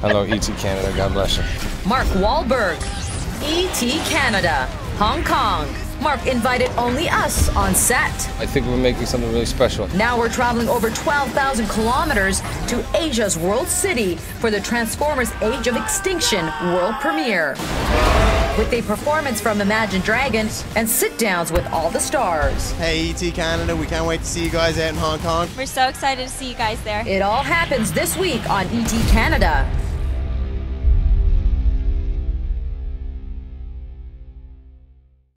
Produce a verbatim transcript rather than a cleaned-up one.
Hello, E T Canada. God bless you. Mark Wahlberg, E T Canada, Hong Kong. Mark invited only us on set. I think we're making something really special. Now we're traveling over twelve thousand kilometers to Asia's World City for the Transformers Age of Extinction world premiere. With a performance from Imagine Dragons and sit-downs with all the stars. Hey E T Canada, we can't wait to see you guys out in Hong Kong. We're so excited to see you guys there. It all happens this week on E T Canada.